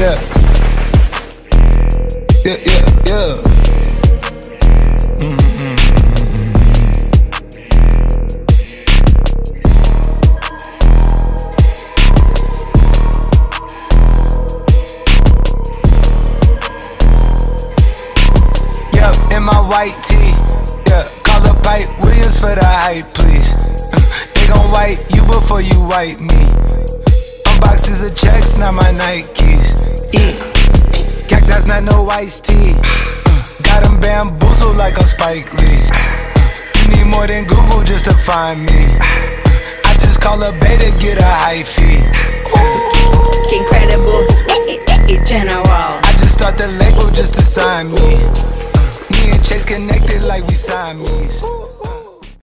Yeah. Yeah, yeah, yeah. In my white tee, yeah. Call up Pipe Williams for the hype, please. They gon' wipe you before you wipe me. Unboxes of checks, not my Nikes. Cactus, not no iced tea. Got them bamboozled like a Spike Lee. You need more than Google just to find me. I just call a beta, get a hyphy. Incredible, general. I just start the label just to sign me. Me and Chase connected like we Siamese.